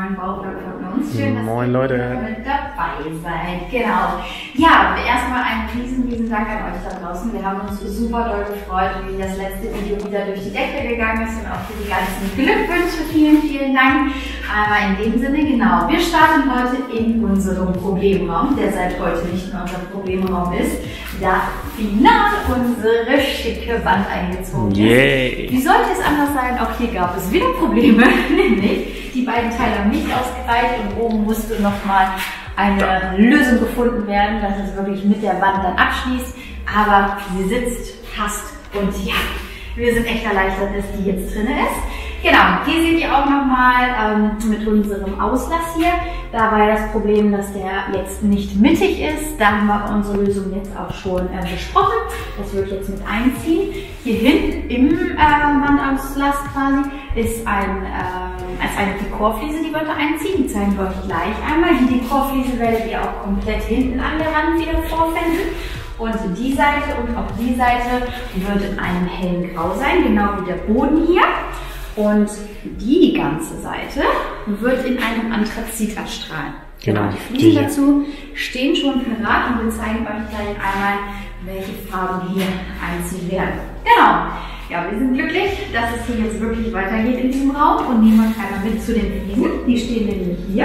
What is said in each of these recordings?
neuen Baublog von uns. Schön, dass Moin, ihr Leute. mit dabei seid. Genau. Ja, erstmal einen riesen Dank an euch da draußen. Wir haben uns super doll gefreut, wie das letzte Video wieder durch die Decke gegangen ist und auch für die ganzen Glückwünsche. Vielen Dank. Aber in dem Sinne, genau. Wir starten heute in unserem Problemraum, der seit heute nicht mehr unser Problemraum ist, da final unsere schicke Wand eingezogen ist. Wie sollte es anders sein? Auch hier gab es wieder Probleme, nämlich die beiden Teile haben nicht ausgereicht und oben musste nochmal eine Lösung gefunden werden, dass es wirklich mit der Wand dann abschließt. Aber sie sitzt, passt und ja, wir sind echt erleichtert, dass die jetzt drin ist. Genau, hier seht ihr auch nochmal mit unserem Auslass hier. Da war das Problem, dass der jetzt nicht mittig ist. Da haben wir unsere Lösung jetzt auch schon besprochen. Das wird jetzt mit einziehen. Hier hinten im Wandauslass quasi ist eine Dekorfliese, die wird da einziehen. Die zeigen wir euch gleich einmal. Die Dekorfliese werdet ihr auch komplett hinten an der Wand wieder vorfinden. Und die Seite und auch die Seite wird in einem hellen Grau sein, genau wie der Boden hier. Und die ganze Seite wird in einem Anthrazit erstrahlen. Genau. Die Fliesen dazu stehen schon parat und wir zeigen euch gleich einmal, welche Farben hier einziehen werden. Genau. Ja, wir sind glücklich, dass es hier jetzt wirklich weitergeht in diesem Raum und nehmen euch einmal mit zu den Fliesen. Die stehen nämlich hier.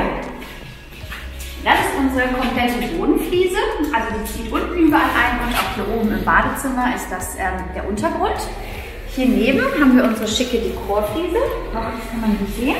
Das ist unsere komplette Bodenfliese. Also die zieht unten überall ein und auch hier oben im Badezimmer ist das der Untergrund. Hier neben haben wir unsere schicke Dekorfliese. Das kann man nicht sehen.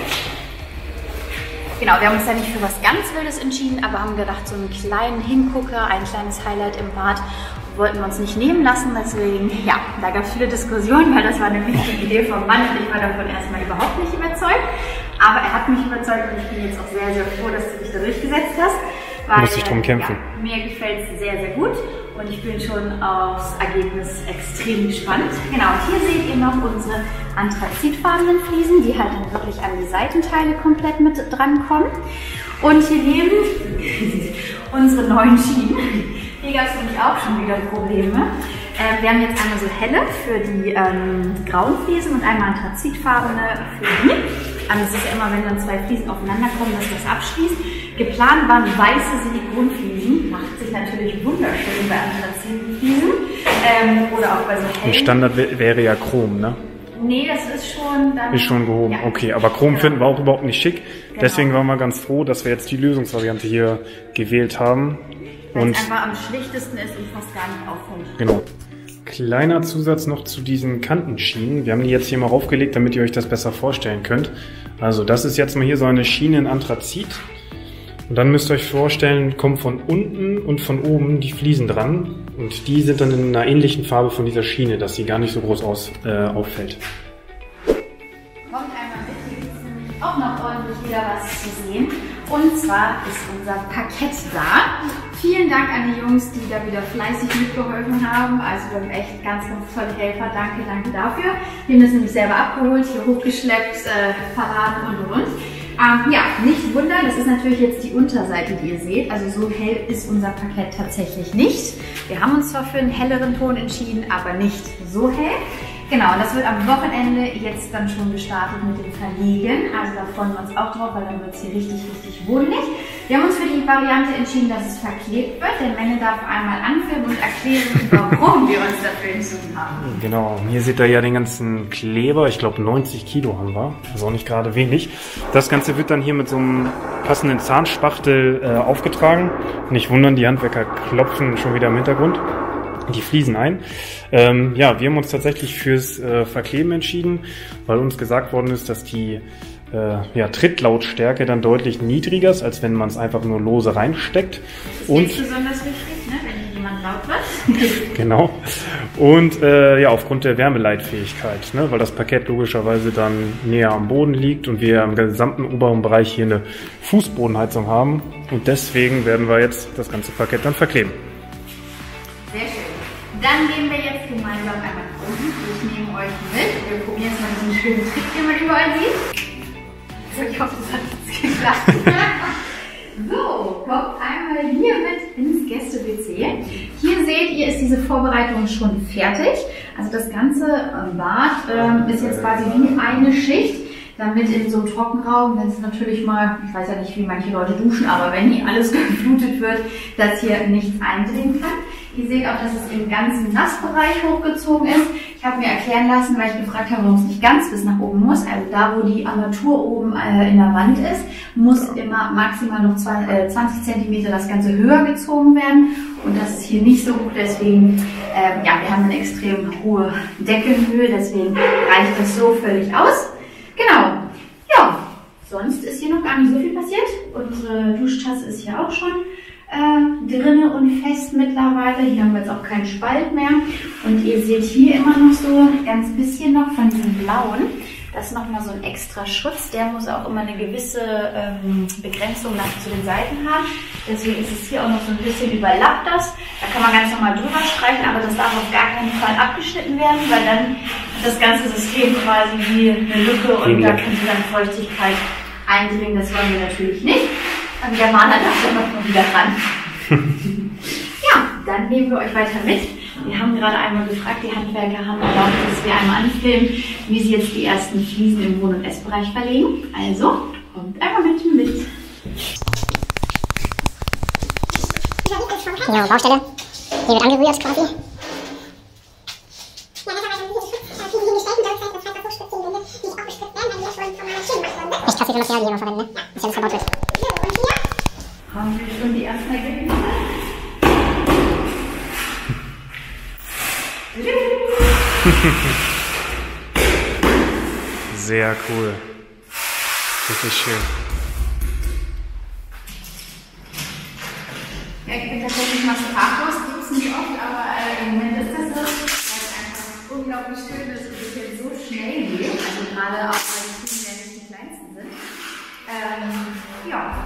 Genau, wir haben uns ja nicht für was ganz Wildes entschieden, aber haben gedacht, so einen kleinen Hingucker, ein kleines Highlight im Bad wollten wir uns nicht nehmen lassen. Deswegen, ja, da gab es viele Diskussionen, weil das war nämlich die Idee vom Mann und ich war davon erstmal überhaupt nicht überzeugt. Aber er hat mich überzeugt und ich bin jetzt auch sehr froh, dass du dich da durchgesetzt hast. Weil, muss ich drum kämpfen. Ja, mir gefällt es sehr gut und ich bin schon aufs Ergebnis extrem gespannt. Genau, hier seht ihr noch unsere anthrazitfarbenen Fliesen, die halt dann wirklich an die Seitenteile komplett mit dran kommen. Und hier neben unsere neuen Schienen. Hier gab es nämlich auch schon wieder Probleme. Wir haben jetzt einmal so helle für die grauen Fliesen und einmal anthrazitfarbene für die. Es ist ja immer, wenn dann zwei Fliesen aufeinander kommen, dass das abschließt. Geplant waren weiße Silikonfliesen. Macht sich natürlich wunderschön bei Anthrazitfliesen. Oder auch bei so hellen. Ein Standard wäre ja Chrom, ne? Nee, das ist schon dann... Ist schon gehoben, ja. Okay. Aber Chrom finden wir auch überhaupt nicht schick. Genau. Deswegen waren wir ganz froh, dass wir jetzt die Lösungsvariante hier gewählt haben. Weil es einfach am schlichtesten ist und fast gar nicht auffällt. Genau. Kleiner Zusatz noch zu diesen Kantenschienen. Wir haben die jetzt hier mal raufgelegt, damit ihr euch das besser vorstellen könnt. Also das ist jetzt mal hier so eine Schiene in Anthrazit. Und dann müsst ihr euch vorstellen, kommen von unten und von oben die Fliesen dran. Und die sind dann in einer ähnlichen Farbe von dieser Schiene, dass sie gar nicht so groß auffällt. Kommt einmal mit, hier gibt es nämlich auch noch ordentlich wieder was zu sehen. Und zwar ist unser Parkett da. Vielen Dank an die Jungs, die da wieder fleißig mitgeholfen haben. Also wir haben echt ganz tolle Helfer. Danke dafür. Wir haben das nämlich selber abgeholt, hier hochgeschleppt, Paraden und. Ja, nicht wundern, das ist natürlich jetzt die Unterseite, die ihr seht. Also so hell ist unser Parkett tatsächlich nicht. Wir haben uns zwar für einen helleren Ton entschieden, aber nicht so hell. Genau, und das wird am Wochenende jetzt dann schon gestartet mit dem Verlegen. Also da freuen wir uns auch drauf, weil dann wird es hier richtig wohnlich. Wir haben uns für die Variante entschieden, dass es verklebt wird. Der Menge darf einmal anführen und erklären, warum wir uns dafür entschieden haben. Genau, hier seht ihr ja den ganzen Kleber. Ich glaube 90 Kilo haben wir, also auch nicht gerade wenig. Das Ganze wird dann hier mit so einem passenden Zahnspachtel aufgetragen. Nicht wundern, die Handwerker klopfen schon wieder im Hintergrund die Fliesen ein. Ja, wir haben uns tatsächlich fürs Verkleben entschieden, weil uns gesagt worden ist, dass die Trittlautstärke dann deutlich niedriger ist, als wenn man es einfach nur lose reinsteckt. Das ist besonders wichtig, ne, wenn jemand laut wird. Genau. Und ja, aufgrund der Wärmeleitfähigkeit, ne, weil das Parkett logischerweise dann näher am Boden liegt und wir im gesamten oberen Bereich hier eine Fußbodenheizung haben. Und deswegen werden wir jetzt das ganze Parkett dann verkleben. Sehr schön. Dann gehen wir jetzt gemeinsam einmal nach unten. Ich nehme euch mit. Wir probieren jetzt mal diesen schönen Trick, den man überall sieht. Ich hoffe, das hat jetzt geklappt. So, kommt einmal hier mit ins Gäste-WC. Hier seht ihr, ist diese Vorbereitung schon fertig. Also das ganze Bad ist jetzt quasi wie eine Schicht. damit in so einem Trockenraum, wenn es natürlich mal, ich weiß ja nicht, wie manche Leute duschen, aber wenn hier alles geflutet wird, dass hier nichts eindringen kann. Ihr seht auch, dass es im ganzen Nassbereich hochgezogen ist. Ich habe mir erklären lassen, weil ich gefragt habe, warum es nicht ganz bis nach oben muss. Also da, wo die Armatur oben in der Wand ist, muss immer maximal noch 20 cm das Ganze höher gezogen werden. Und das ist hier nicht so gut, deswegen, ja, wir haben eine extrem hohe Deckenhöhe, deswegen reicht das so völlig aus. Genau, ja, sonst ist hier noch gar nicht so viel passiert. Unsere Duschtasse ist hier auch schon drinne und fest mittlerweile. Hier haben wir jetzt auch keinen Spalt mehr. Und ihr seht hier immer noch so ganz bisschen noch von diesem blauen. Das ist nochmal so ein extra Schutz. Der muss auch immer eine gewisse Begrenzung nach zu den Seiten haben. Deswegen ist es hier auch noch so ein bisschen überlappt das. Da kann man ganz normal drüber streichen, aber das darf auf gar keinen Fall abgeschnitten werden, weil dann das ganze System quasi wie eine Lücke und da könnte dann Feuchtigkeit eindringen. Das wollen wir natürlich nicht. Und der Maler darf dann noch mal wieder ran. Ja, dann nehmen wir euch weiter mit. Wir haben gerade einmal gefragt, die Handwerker haben erlaubt, dass wir einmal anfilmen, wie sie jetzt die ersten Fliesen im Wohn- und Essbereich verlegen. Also, kommt einmal mit mit. Genau, Baustelle. Hier wird angerührt quasi. Echt krass, wie viel Material die hier noch verwenden, ne? Dass ja alles verbaut wird. Haben wir schon die ersten Ergebnisse? Sehr cool. Richtig schön. Ja, ich bin tatsächlich mal sprachlos, gibt es nicht oft, aber im Moment ist das so, weil es einfach unglaublich schön ist und es jetzt so schnell geht. Also gerade auch, weil die Kinder ja nicht die kleinsten sind. Ja.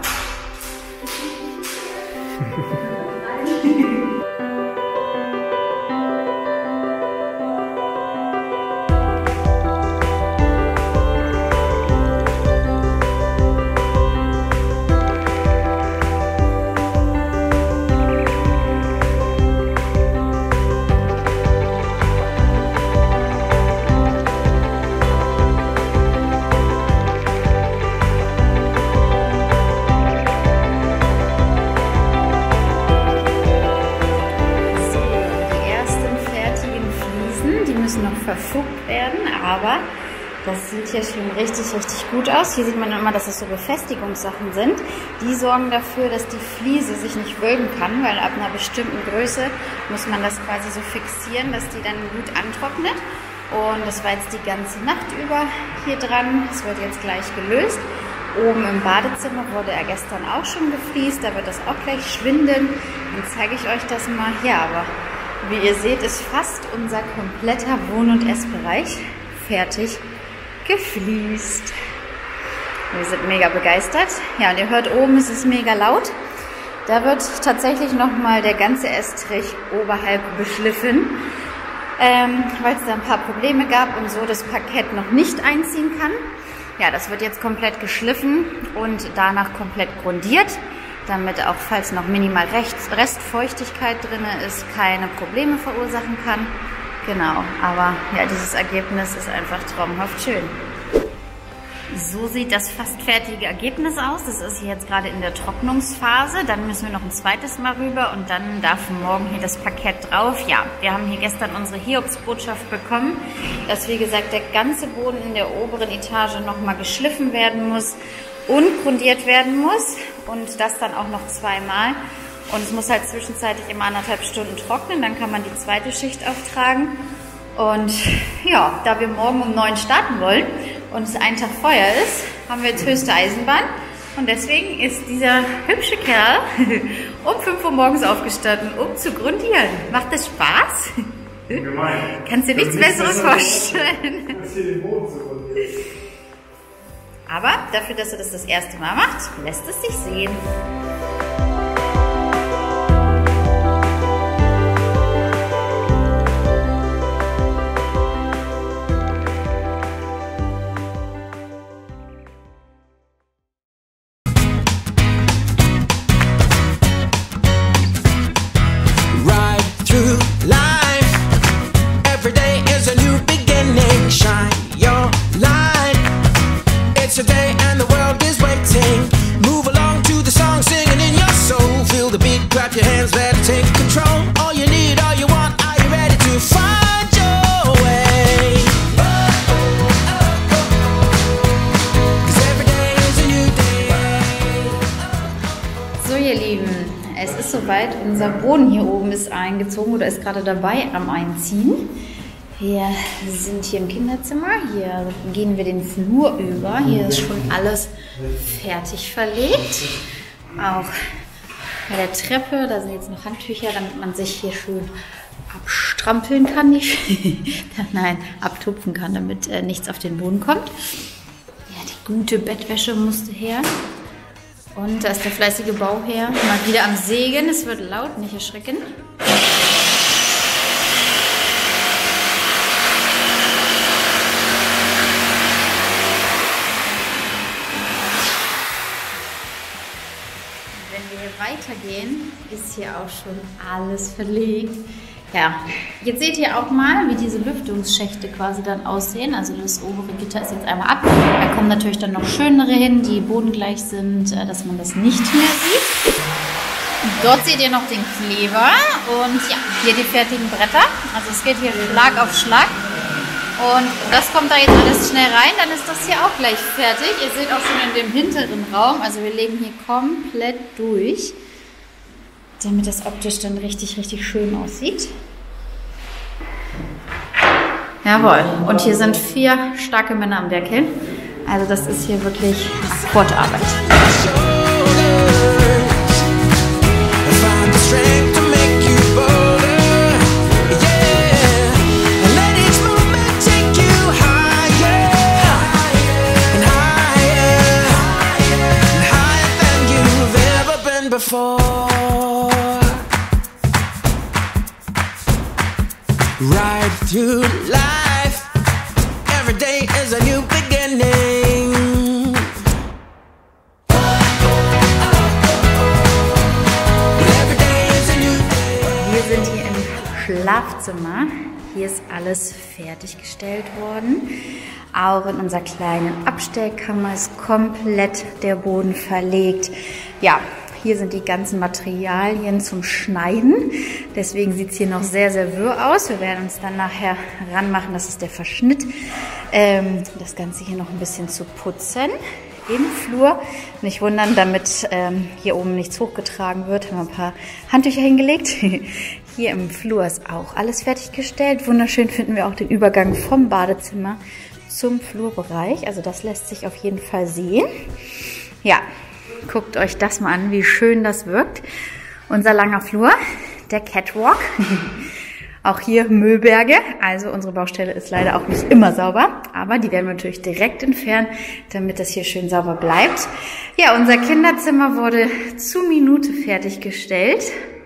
Verfugt werden, aber das sieht hier schon richtig gut aus. Hier sieht man immer, dass es so Befestigungssachen sind. Die sorgen dafür, dass die Fliese sich nicht wölben kann, weil ab einer bestimmten Größe muss man das quasi so fixieren, dass die dann gut antrocknet. Und das war jetzt die ganze Nacht über hier dran. Das wird jetzt gleich gelöst. Oben im Badezimmer wurde er gestern auch schon gefliest. Da wird das auch gleich schwinden. Dann zeige ich euch das mal. Ja, aber wie ihr seht, ist fast unser kompletter Wohn- und Essbereich fertig gefliest. Wir sind mega begeistert. Ja, und ihr hört oben, es ist mega laut. Da wird tatsächlich nochmal der ganze Estrich oberhalb beschliffen, weil es da ein paar Probleme gab und so das Parkett noch nicht einziehen kann. Ja, das wird jetzt komplett geschliffen und danach komplett grundiert, damit auch, falls noch minimal Restfeuchtigkeit drin ist, keine Probleme verursachen kann. Genau, aber ja, dieses Ergebnis ist einfach traumhaft schön. So sieht das fast fertige Ergebnis aus. Das ist jetzt gerade in der Trocknungsphase. Dann müssen wir noch ein zweites Mal rüber und dann darf morgen hier das Parkett drauf. Ja, wir haben hier gestern unsere Hiobsbotschaft bekommen, dass, wie gesagt, der ganze Boden in der oberen Etage nochmal geschliffen werden muss und grundiert werden muss und das dann auch noch zweimal. Und es muss halt zwischenzeitlich immer 1,5 Stunden trocknen, dann kann man die zweite Schicht auftragen. Und ja, da wir morgen um 9 starten wollen und es ein Tag Feuer ist, haben wir jetzt höchste Eisenbahn. Und deswegen ist dieser hübsche Kerl um 5 Uhr morgens aufgestanden, um zu grundieren. Macht das Spaß? Gemein. Kannst dir nichts Besseres vorstellen. Als hier den Boden zu grundieren. Aber dafür, dass er das erste Mal macht, lässt es sich sehen. soweit. Unser Boden hier oben ist eingezogen oder ist gerade dabei am Einziehen. Wir sind hier im Kinderzimmer. Hier gehen wir den Flur über. Hier ist schon alles fertig verlegt. Auch bei der Treppe, da sind jetzt noch Handtücher, damit man sich hier schön abstrampeln kann. Nein, abtupfen kann, damit nichts auf den Boden kommt. Ja, die gute Bettwäsche musste her. Und da ist der fleißige Bauherr mal wieder am Sägen. Es wird laut, nicht erschrecken. Wenn wir hier weitergehen, ist hier auch schon alles verlegt. Ja, jetzt seht ihr auch mal, wie diese Lüftungsschächte quasi dann aussehen. Also das obere Gitter ist jetzt einmal ab. Da kommen natürlich dann noch schönere hin, die bodengleich sind, dass man das nicht mehr sieht. Dort seht ihr noch den Kleber und ja, hier die fertigen Bretter. Also es geht hier Schlag auf Schlag. Und das kommt da jetzt alles schnell rein, dann ist das hier auch gleich fertig. Ihr seht auch schon in dem hinteren Raum, also wir legen hier komplett durch, damit das optisch dann richtig, richtig schön aussieht. Jawohl, und hier sind 4 starke Männer am Werkeln. Also das ist hier wirklich Akkordarbeit. Right through life, every day is a new beginning. Every day is a new day. Wir sind hier im Schlafzimmer. Hier ist alles fertiggestellt worden. Auch in unserer kleinen Abstellkammer ist komplett der Boden verlegt. Ja, hier sind die ganzen Materialien zum Schneiden. Deswegen sieht es hier noch sehr, sehr wirr aus. Wir werden uns dann nachher ranmachen, das ist der Verschnitt. Das Ganze hier noch ein bisschen zu putzen im Flur. Nicht wundern, damit hier oben nichts hochgetragen wird, haben wir ein paar Handtücher hingelegt. Hier im Flur ist auch alles fertiggestellt. Wunderschön finden wir auch den Übergang vom Badezimmer zum Flurbereich. Also das lässt sich auf jeden Fall sehen. Ja. Guckt euch das mal an, wie schön das wirkt. Unser langer Flur, der Catwalk. Auch hier Müllberge. Also unsere Baustelle ist leider auch nicht immer sauber. Aber die werden wir natürlich direkt entfernen, damit das hier schön sauber bleibt. Ja, unser Kinderzimmer wurde zur Minute fertiggestellt.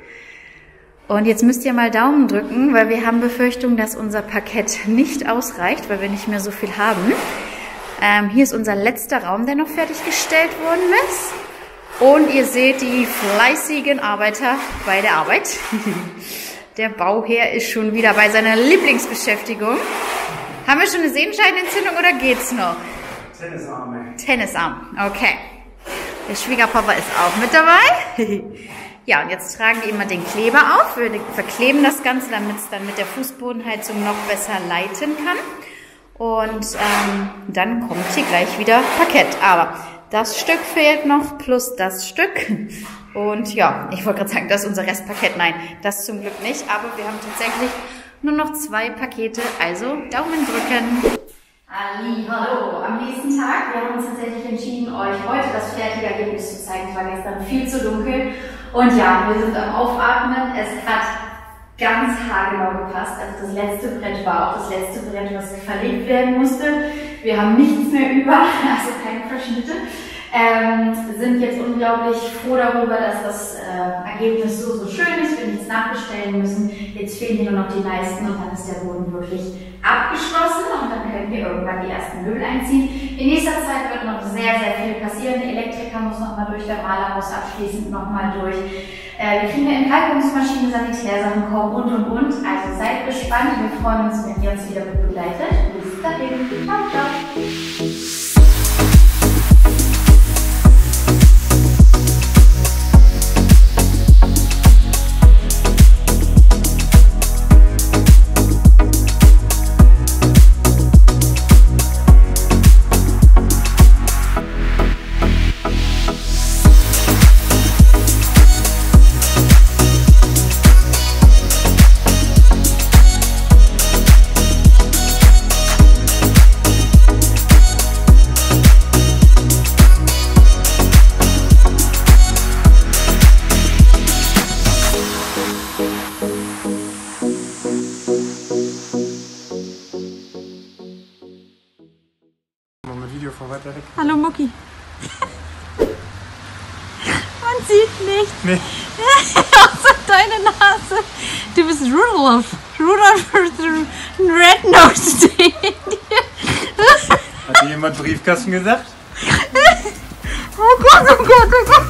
Und jetzt müsst ihr mal Daumen drücken, weil wir haben Befürchtung, dass unser Parkett nicht ausreicht, weil wir nicht mehr so viel haben. Hier ist unser letzter Raum, der noch fertiggestellt worden ist. Und ihr seht die fleißigen Arbeiter bei der Arbeit. Der Bauherr ist schon wieder bei seiner Lieblingsbeschäftigung. Haben wir schon eine Sehenscheidenentzündung oder geht's noch? Tennisarm. Tennisarm, okay. Der Schwiegerpapa ist auch mit dabei. Ja, und jetzt tragen wir immer den Kleber auf. Wir verkleben das Ganze, damit es dann mit der Fußbodenheizung noch besser leiten kann. Und dann kommt hier gleich wieder Parkett. Aber das Stück fehlt noch, plus das Stück. Und ja, ich wollte gerade sagen, das ist unser Restparkett. Nein, das zum Glück nicht. Aber wir haben tatsächlich nur noch 2 Pakete. Also Daumen drücken. Hallo, am nächsten Tag. Wir haben uns tatsächlich entschieden, euch heute das fertige Ergebnis zu zeigen. Es war gestern viel zu dunkel. Und ja, wir sind am Aufatmen. Es hat ganz haargenau gepasst. Also das letzte Brett war auch das letzte Brett, was verlegt werden musste. Wir haben nichts mehr über, also keine Verschnitte. Sind jetzt unglaublich froh darüber, dass das Ergebnis so schön ist, wir nichts nachbestellen müssen. Jetzt fehlen hier nur noch die Leisten und dann ist der Boden wirklich abgeschlossen und dann können wir irgendwann die ersten Möbel einziehen. In nächster Zeit wird noch sehr, sehr viel passieren. Der Elektriker muss nochmal durch, der Maler muss abschließend nochmal durch. Wir kriegen eine Entkalkungsmaschine, Sanitärsachen kommen und. Also seid gespannt. Wir freuen uns, wenn ihr uns wieder begleitet. Bis dahin. Ciao, ciao. Video von weiter weg. Hallo Mucki. Man sieht nichts. Nee. Außer deine Nase. Du bist Rudolph. Rudolph with the red nose Hat dir jemand Briefkasten gesagt? Oh Gott, oh Gott, oh Gott.